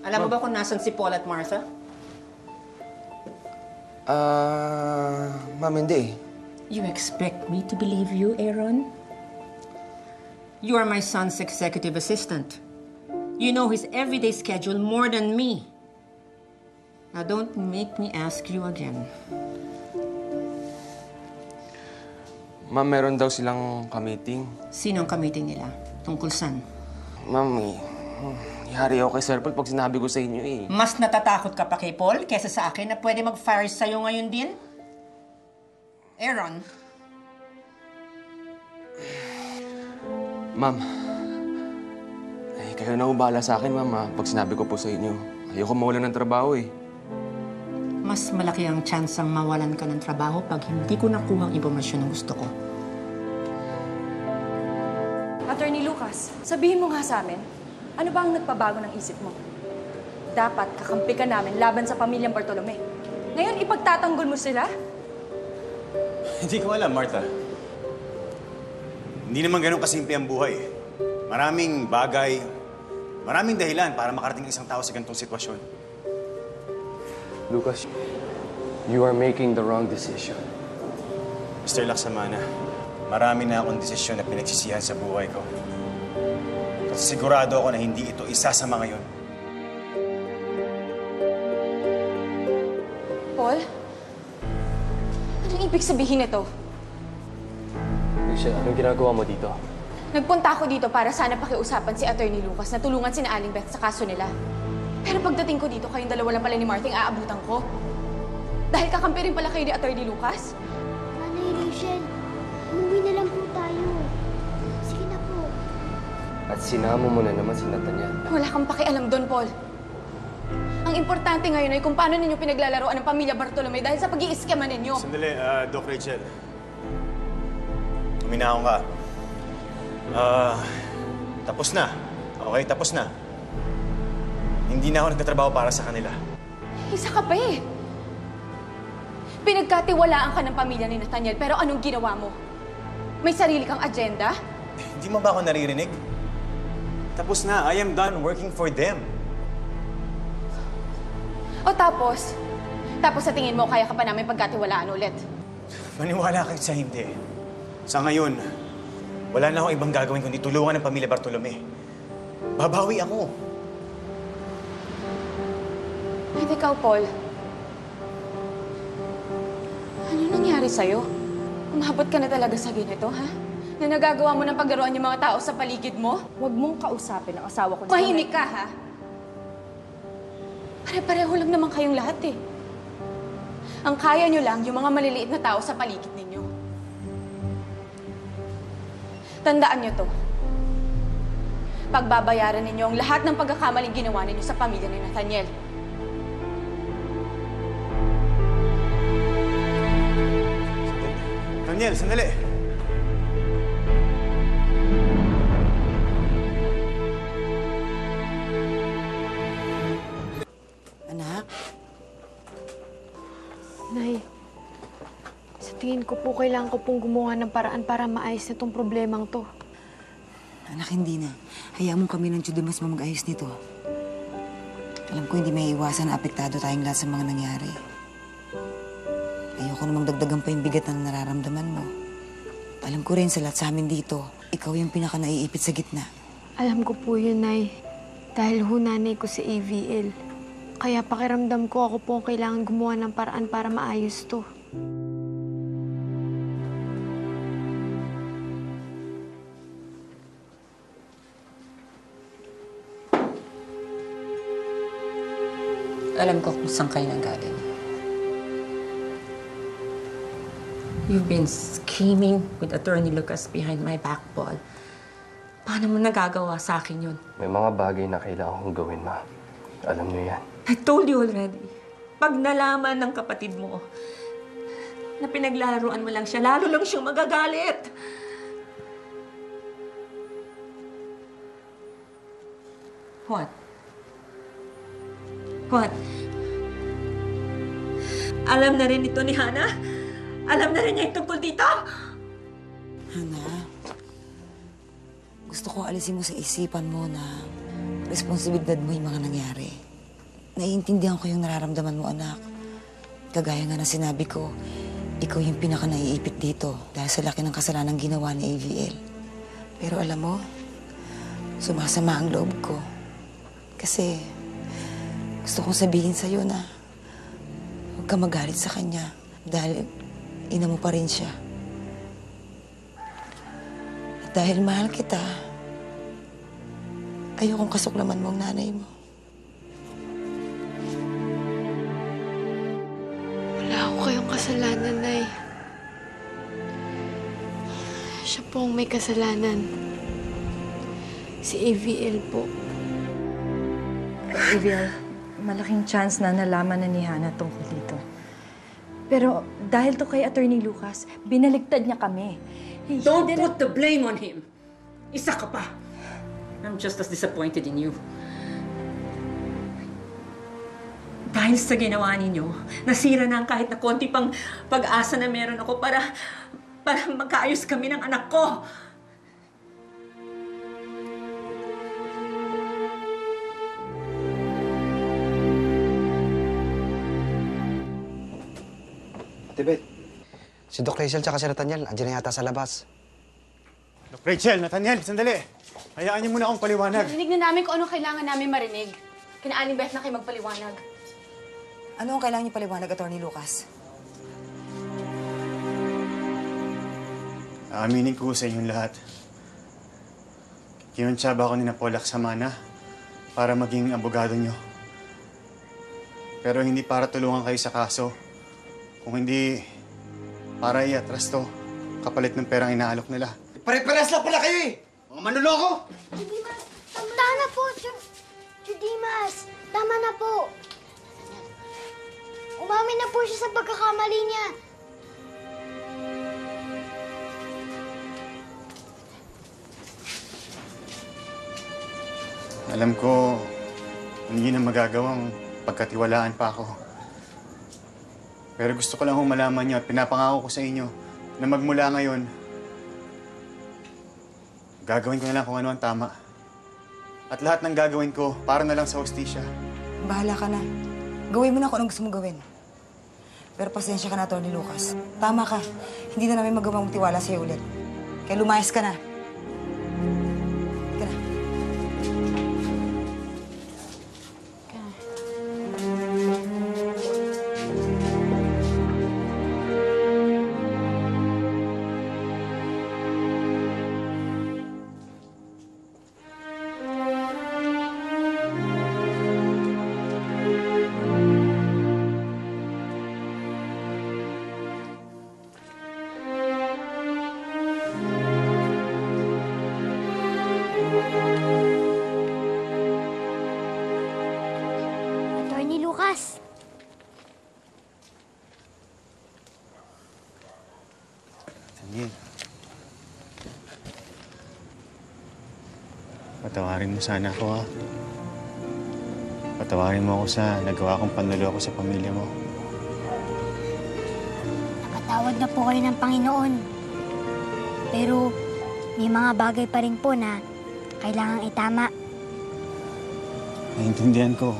Alam mo ba kung nasan si Paul at Martha? Ma'am, hindi. You expect me to believe you, Aaron? You are my son's executive assistant. You know his everyday schedule more than me. Now, don't make me ask you again. Ma'am, meron daw silang ka-meeting. Sino ang ka-meeting nila? Tungkol saan? Ma'am, ihari ako kay Sir Paul pag sinabi ko sa inyo eh. Mas natatakot ka pa kay Paul kesa sa akin na pwede mag-fire sa'yo ngayon din? Aaron? Ma'am, kayo na ubala sa akin, ma'am, pag sinabi ko po sa inyo. Ayoko mawalan ng trabaho eh. Mas malaki ang tsansang mawalan ka ng trabaho pag hindi ko nakuha ang impormasyon na gusto ko. Atty. Lucas, sabihin mo nga sa amin, ano ba ang nagpabago ng isip mo? Dapat kakampi ka namin laban sa pamilyang Bartolome. Ngayon, ipagtatanggol mo sila? Hindi ko alam, Martha. Hindi naman ganun kasimple ang buhay. Maraming bagay, maraming dahilan para makarating isang tao sa ganitong sitwasyon. Lucas, you are making the wrong decision. Mr. Laxamana, marami na akong desisyon na pinagsisihan sa buhay ko. At sigurado ako na hindi ito isa sa mga yun. Paul? Anong ibig sabihin nito? Lucia, anong ginagawa mo dito? Nagpunta ako dito para sana pakiusapan si Atty. Lucas na tulungan si Aling Beth sa kaso nila. Pero pagdating ko dito, kayong dalawa lang pala ni Marting aabutan ko. Dahil kakampi rin pala kayo ni Atty. Lucas? Nanay Rachel, umuwi na lang po tayo. Sige na po. At sinama mo na naman si Nathaniel. Wala kang pakialam doon, Paul. Ang importante ngayon ay kung paano ninyo pinaglalaroan ng pamilya Bartolome dahil sa pag-i-iskema ninyo. Sandali, Doc Rachel. Uminahon ka. Tapos na. Okay, tapos na. Hindi na ako nagtatrabaho para sa kanila. Isa ka pa eh. Pinagkatiwalaan ka ng pamilya ni Nathaniel, pero anong ginawa mo? May sarili kang agenda? Hindi mo ba ako naririnig? Tapos na. I am done working for them. O tapos? Tapos sa tingin mo, kaya ka pa namin pagkatiwalaan ulit? Maniwala kayo sa hindi. Sa ngayon, wala na akong ibang gagawin kundi tulungan ng pamilya Bartolome. Babawi ako. At ikaw, Paul, ano nangyari sa'yo? Umabot ka na talaga sa ganito, ha? Na nagagawa mo ng paglaruan yung mga tao sa paligid mo? Huwag mong kausapin ang asawa ko. Mahimik ka, ha? Pare-pareho lang naman kayong lahat, eh. Ang kaya nyo lang yung mga maliliit na tao sa paligid ninyo. Tandaan nyo to. Pagbabayaran ninyo ang lahat ng pagkakamaling ginawa ninyo sa pamilya ni Nathaniel. Nathaniel, sandali. Anak? Nay, sa tingin ko po kailangan ko pong gumawa ng paraan para maayos na itong problemang to. Anak, hindi na. Hayaan mo kami ng Diyomas mag-ayos nito. Alam ko hindi may iwasan na apektado tayong lahat sa mga nangyari. Ayoko namang dagdagan pa yung bigat na nararamdaman mo. Alam ko rin sa lahat sa amin dito, ikaw yung pinaka-naiipit sa gitna. Alam ko po yun, Nay. Dahil hunanay ko sa AVL. Kaya pakiramdam ko ako po ang kailangan gumawa ng paraan para maayos to. Alam ko kung saan kayo nanggaling. You've been scheming with Atty. Lucas behind my back, Paul. Paano mo nagagawa sa akin yun? May mga bagay na kailangan kong gawin, Ma. Alam niyo yan. I told you already. Pag nalaman ng kapatid mo na pinaglalaroan mo lang siya, lalo lang siyang magagalit. What? What? Alam na rin ito ni Hana? Alam na rin niya yung tungkol dito? Hana, gusto ko alisin mo sa isipan mo na responsibilidad mo yung mga nangyari. naiintindihan ko yung nararamdaman mo, anak. Kagaya nga ng sinabi ko, ikaw yung pinaka-naiipit dito dahil sa laki ng kasalanan ginawa ni AVL. Pero alam mo, sumasama ang loob ko. Kasi gusto kong sabihin sa'yo na huwag ka magalit sa kanya dahil ina mo pa rin siya. At dahil mahal kita, ayokong kasuklaman mo ang nanay mo. Wala ako kayong kasalanan, Nay. Siya po ang may kasalanan. Si AVL po. AVL, malaking chance na nalaman na ni Hannah tungkol dito. Pero dahil to kay Atty. Lucas, binaligtad niya kami. Don't put the blame on him. Isa ka pa. I'm just as disappointed in you. Dahil sa ginawa ninyo, nasira na ang kahit na konti pang pag-asa na meron ako para magkaayos kami ng anak ko. Tibet, si Doc Rachel tsaka si Nathaniel, andiyan na yata sa labas. Doc Rachel, Nathaniel, sandali. Hayaan niyo muna akong paliwanag. Narinig na namin kung anong kailangan namin marinig. Kina Aling Beth na kayo magpaliwanag. Ano ang kailangan niyo paliwanag, Atty. Lucas? Aaminin ko sa inyong lahat. Kinuntsaba ako ni Laxamanas para maging abogado niyo. Pero hindi para tulungan kayo sa kaso. Kung hindi, para iatras to, kapalit ng perang inaalok nila. Pare-pares lang pala kayo eh! Mga manuloko! Judimas, tama na po, Judimas. Tama na po. Umamin na po siya sa pagkakamali niya. Alam ko, hindi na magagawang pagkatiwalaan pa ako. Pero gusto ko lang malaman niyo at pinapangako ko sa inyo na magmula ngayon, gagawin ko na lang kung ano ang tama. At lahat ng gagawin ko, para na lang sa hustisya. Bahala ka na. Gawin mo na kung anong gusto mong gawin. Pero pasensya ka na, Atty. Lucas. Tama ka. Hindi na namin magawang magtiwala sa'yo ulit. Kaya lumayas ka na. Ka na. Atty. Lucas. Nathaniel. Patawarin mo sana ako, ha? Patawarin mo ako sa nagawa kong panloloko sa pamilya mo. Napatawad na po kayo ng Panginoon. Pero may mga bagay pa rin po na kailangang itama. Naiintindihan ko.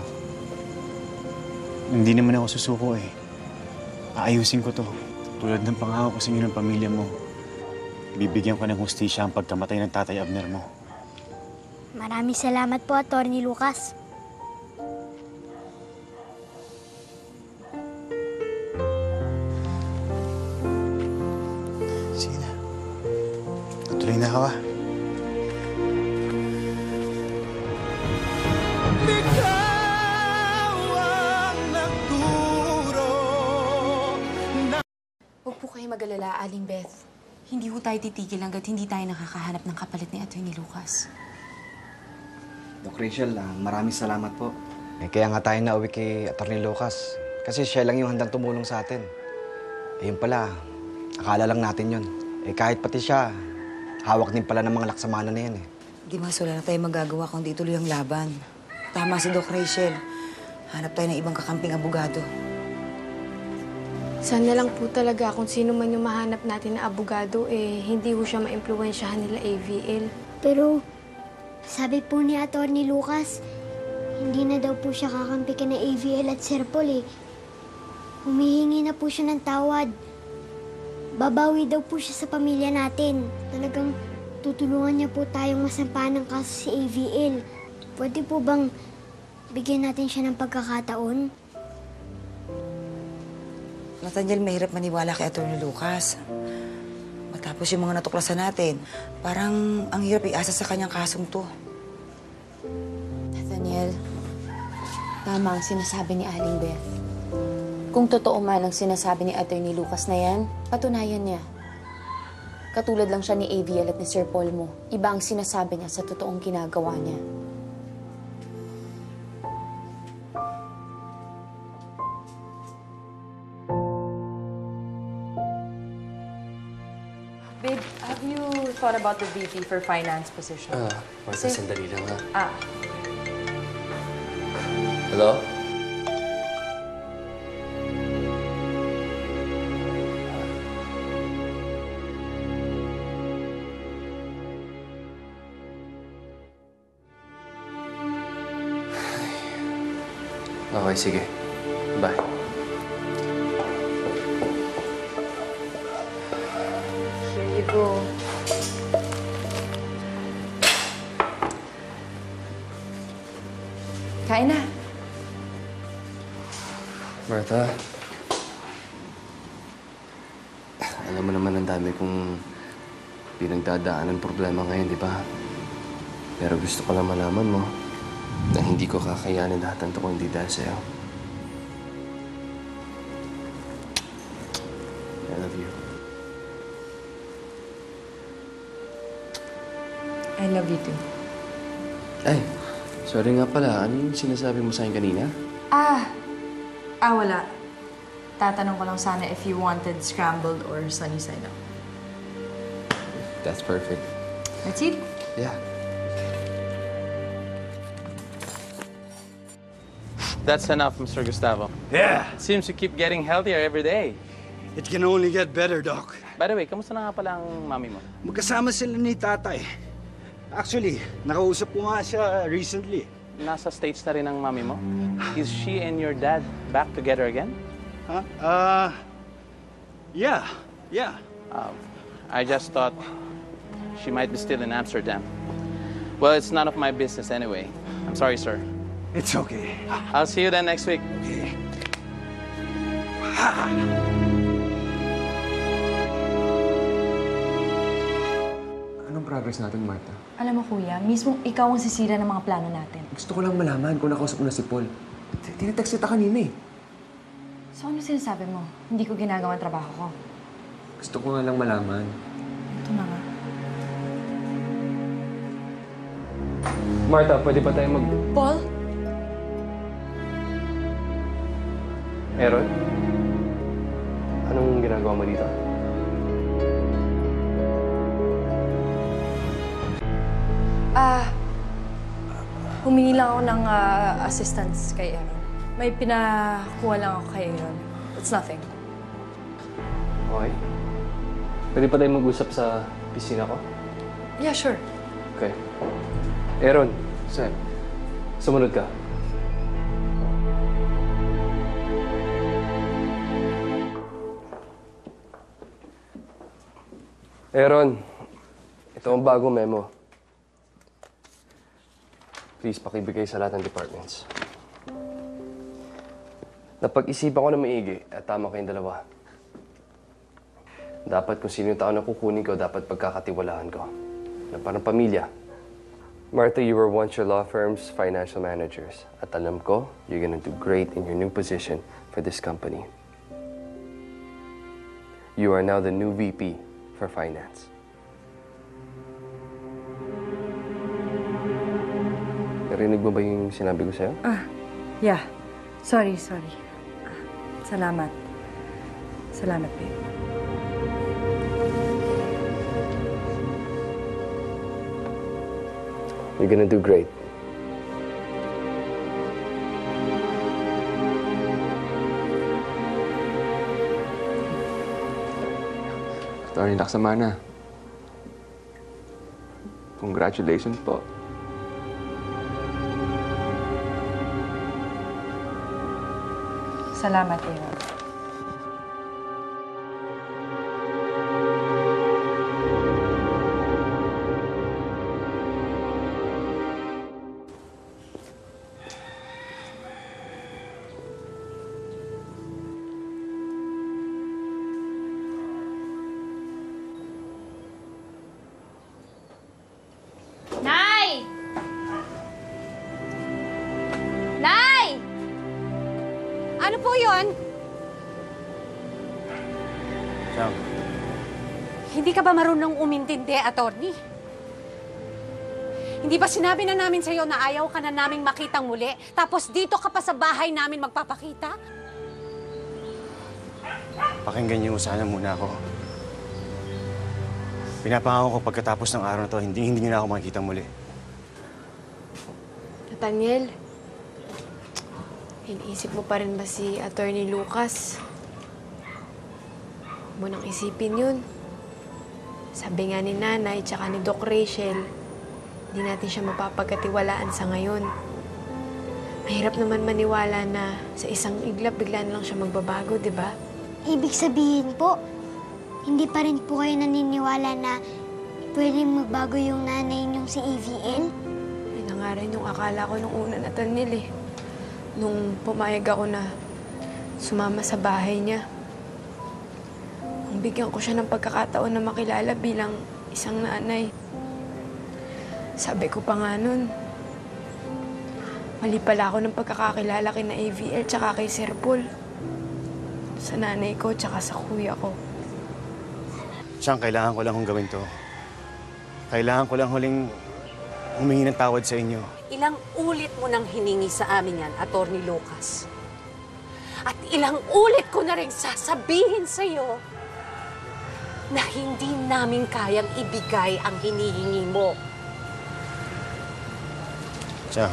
Hindi naman ako susuko eh. Aayusin ko to. Tulad ng pangako ko sa inyo ng pamilya mo. Bibigyan ko ng hustisya ang pagkamatay ng tatay Abner mo. Maraming salamat po, Atty. Lucas. Sige na. Tuloy na ako, ha? Huwag po kayo mag-alala, Aling Beth. Hindi ho tayo titigil hanggat hindi tayo nakakahanap ng kapalit ni Atty. Lucas. Doc Rachel, maraming salamat po. Kaya nga tayo nauwi kay Atty. Lucas. Kasi siya lang yung handang tumulong sa atin. Yun pala, akala lang natin yun. Kahit pati siya, hawak din pala ng mga Laxamanas na yan eh. Dimas, wala na tayong magagawa kung di tuloy ang laban. Tama si Doc Rachel. Hanap tayo ng ibang kakamping abogado. Sana lang po talaga kung sino man yung mahanap natin na abogado, hindi ho siya ma-impluwensyahan nila AVL. Pero sabi po ni Atty. Lucas, Hindi na daw po siya kakampi kina AVL at Sir Paul eh. Humihingi na po siya ng tawad. Babawi daw po siya sa pamilya natin. Talagang tutulungan niya po tayong masampahan ng kaso si AVL. Pwede po bang bigyan natin siya ng pagkakataon? Nathaniel, mahirap maniwala kay Atty. Lucas. Matapos yung mga natuklasan natin, parang ang hirap iasa sa kanyang kasong to. Nathaniel, tama ang sinasabi ni Aling Beth. Kung totoo man ang sinasabi ni Atty. Lucas na yan, patunayan niya. Katulad lang siya ni AVL at ni Sir Paul mo. Iba ang sinasabi niya sa totoong ginagawa niya. Babe, have you thought about the VP for finance position? Martha, sandali lang ha. Ah, Hello? Okay, sige. Bye. here you go. Kain na. Martha, alam mo naman ang dami kong pinagdadaanan problema ngayon, di ba? Pero gusto ko lang malaman mo na hindi ko kakayanin lahat ng to kung hindi dahil sa'yo. I love you. I love you too. Ay, sorry nga pala. Ano yung sinasabi mo sa akin kanina? Wala. Tatanong ko lang sana if you wanted scrambled or sunny side up. That's perfect. That's it? Yeah. That's enough, Mr. Gustavo. Yeah, Seems you keep getting healthier every day. it can only get better, Doc. By the way, kamusta na nga pala ang mami mo? Magkasama sila ni Tatay. Actually, nakausap ko nga siya recently. Nasa States na rin ang mami mo? Is she and your dad back together again? Huh? Yeah. I just thought she might be still in Amsterdam. Well, it's none of my business anyway. I'm sorry, sir. It's okay. I'll see you then next week. Okay. Anong progress natin, Martha? Alam mo, kuya, mismo ikaw ang sisira ng mga plano natin. Gusto ko lang malaman kung nakausap mo na si Paul. Tinetext kita kanina eh. So, ano sinasabi mo? Hindi ko ginagawa ang trabaho ko. Gusto ko nga lang malaman. Ito na nga. Martha, pwede pa tayo Paul? Aaron? Anong ginagawa mo dito? Humingi lang ako ng assistance kay Aaron. May pinakuha lang ako kay Aaron. It's nothing. Okay. Pwede pa tayo mag-usap sa pisina ko? Yeah, sure. Okay. Aaron, Sir, sumunod ka. Aaron, ito ang bagong memo. Please, pakibigay sa lahat ng departments. Napag-isipan ko na maigi at tama kayong dalawa. Dapat kung sino yung tao na kukunin ko, dapat pagkakatiwalaan ko. Na parang pamilya. Martha, you were once your law firm's financial managers. At alam ko, you're gonna do great in your new position for this company. You are now the new VP for finance. Narinig mo ba yung sinabi ko sa'yo? Yeah. Sorry. Salamat. Salamat, babe. You're gonna do great. Atty. Laxamanas. Congratulations po. Salamat, Aaron. Nay! Nay! Ano po yun? Siyang, Hindi ka ba marunong umintindi, attorney? Hindi ba sinabi na namin sa'yo na ayaw ka na naming makitang muli? Tapos dito ka pa sa bahay namin magpapakita? pakinggan niyo sana muna ako. Pinapangako ko pagkatapos ng araw na to, hindi niyo na ako makikita muli. Nathaniel, iniisip mo pa rin ba si Atty. Lucas? Huwag mo nang isipin yun. Sabi nga ni Nanay tsaka ni Doc Rachel, hindi natin siya mapapagkatiwalaan sa ngayon. Mahirap naman maniwala na sa isang iglap bigla na lang siya magbabago, di ba? Ibig sabihin po, hindi pa rin po kayo naniniwala na pwedeng magbago yung nanay niyong si AVL? Yun na nga rin yung akala ko nung una, Nathaniel eh. Nung pumayag ako na sumama sa bahay niya. Kung bigyan ko siya ng pagkakataon na makilala bilang isang nanay. Sabi ko pa nga nun, mali pala ako ng pagkakakilala kina AVL tsaka kay Sir Paul. Sa nanay ko tsaka sa kuya ko. Siyang, kailangan ko lang gawin to. Kailangan ko lang huling humingi ng tawad sa inyo. Ilang ulit mo nang hiningi sa amin yan, Atty. Lucas. At ilang ulit ko na rin sasabihin sa'yo na hindi namin kayang ibigay ang hinihingi mo. Siyang,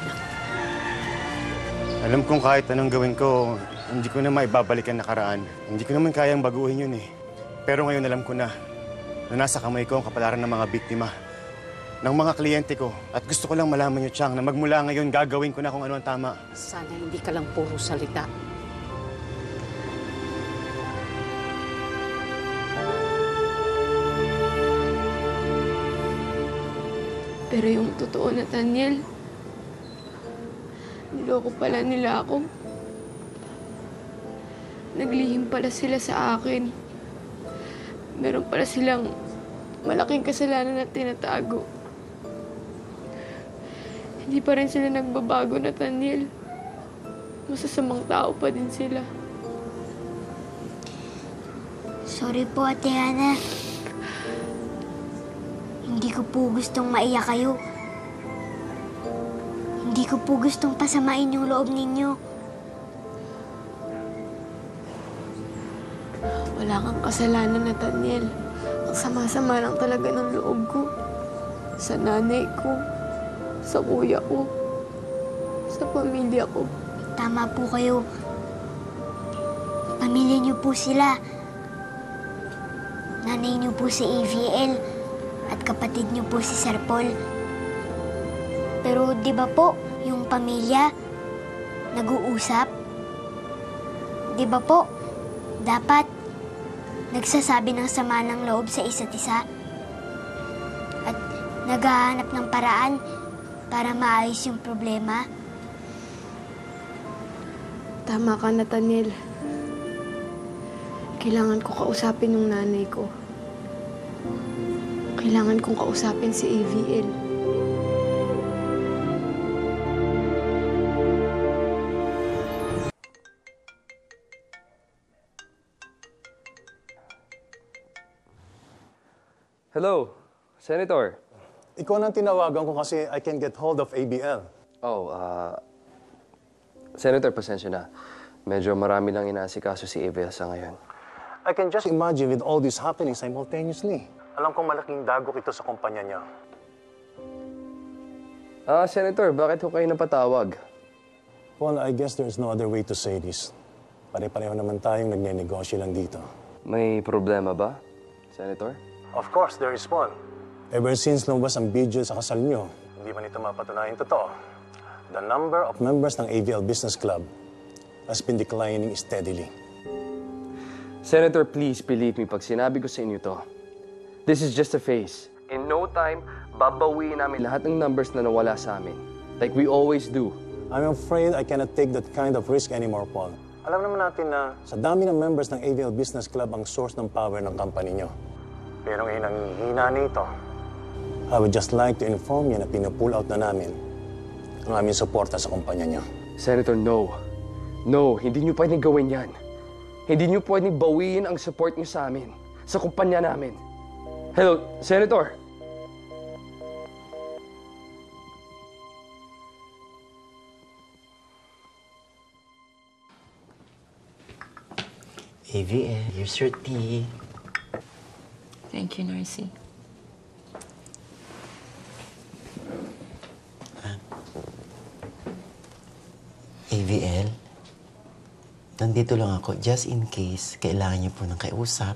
alam kong kahit anong gawin ko, hindi ko na maibabalik ang nakaraan. Hindi ko naman kayang baguhin yun eh. Pero ngayon alam ko na nasa kamay ko ang kapalaran ng mga biktima, ng mga kliyente ko. At gusto ko lang malaman niyo, Chang, na magmula ngayon gagawin ko na kung ano ang tama. Sana hindi ka lang puro salita. Pero yung totoo, Nathaniel, niloko pala nila ako. Naglihim pala sila sa akin. Meron pala silang malaking kasalanan na tinatago. Hindi pa rin sila nagbabago, Nathaniel. Masasamang tao pa din sila. Sorry po, Ate Hana. Hindi ko po gustong maiyak kayo. Hindi ko po gustong pasamain yung loob ninyo. Wala kang kasalanan, Nathaniel. Ang sama-sama lang talaga ng loob ko. Sa nanay ko, sa kuya ko, sa pamilya ko. Tama po kayo. Pamilya niyo po sila. Nanay niyo po si AVL at kapatid niyo po si Sir Paul. Pero di ba po, yung pamilya nag-uusap? Di ba po, dapat nagsasabi ng sama ng loob sa isa't isa at naghahanap ng paraan para maayos yung problema? Tama ka, Nathaniel. Kailangan ko kausapin yung nanay ko. Kailangan kong kausapin si AVL. Hello, Senator. Ikaw nang tinawagan ko kasi I can get hold of ABL. Oh, Senator, pasensya na. Medyo marami lang inaasikaso si ABS sa ngayon. I can just imagine with all this happening simultaneously. Alam kong malaking dagok ito sa kumpanya niya. Senator, bakit ho kayo napatawag? Well, I guess there's no other way to say this. Pare-pareho naman tayong nagne-negosyo lang dito. May problema ba, Senator? Of course, there is one. Ever since lumabas ang video sa kasal niyo, hindi man ito mapatunayan totoo. The number of members ng AVL Business Club has been declining steadily. Senator, please believe me pag sinabi ko sa inyo to. This is just a phase. In no time, babawiin namin lahat ng numbers na nawala sa amin. Like we always do. I'm afraid I cannot take that kind of risk anymore, Paul. Alam naman natin na sa dami ng members ng ABL Business Club ang source ng power ng company nyo. Pero ngayon ang hina nito. I would just like to inform you na pinupull out na namin ang aming suporta sa kumpanya nyo. Senator, no. No, hindi nyo pwedeng gawin yan. Hindi nyo pwedeng bawiin ang support nyo sa amin, sa kumpanya namin. Hello, Senator. ABL, here's your tea. Thank you, Narcy. ABL, nandito lang ako just in case kailangan niyo po ng kausap.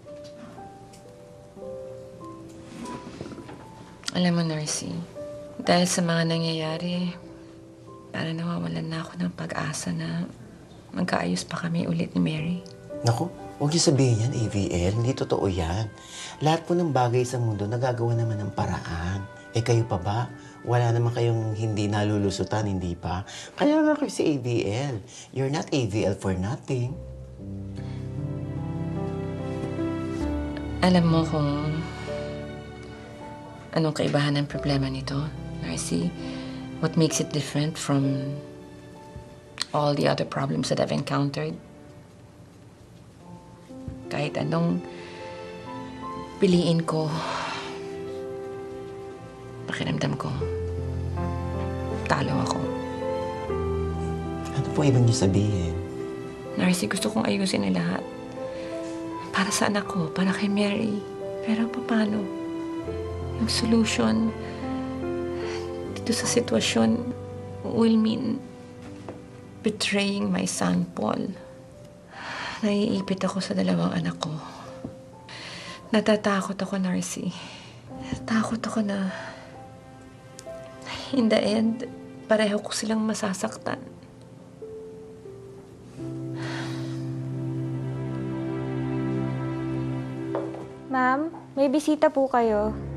Alam mo, Narcy, dahil sa mga nangyayari, parang nawawalan na ako ng pag-asa na magkaayos pa kami ulit ni Mary. Naku, huwag niyo sabihin yan, ABL. Hindi totoo yan. Lahat po ng bagay sa mundo nagagawa naman ng paraan. Eh kayo pa ba? Wala naman kayong hindi nalulusutan, hindi pa? Kaya nga kayo si ABL. You're not ABL for nothing. Alam mo kung anong kaibahan ng problema nito, Narcy? What makes it different from all the other problems that I've encountered? Kahit anong piliin ko, pakiramdam ko, talo ako. Ano po ibig niyo sabihin? Narcy, gusto kong ayusin ang lahat. Para sa anak ko, para kay Mary. Pero paano? Yung solution dito sa sitwasyon will mean betraying my son, Paul. Naiipit ako sa dalawang anak ko. Natatakot ako, Narcy. Takot ako na in the end, pareho ko silang masasaktan. Ma'am, may bisita po kayo.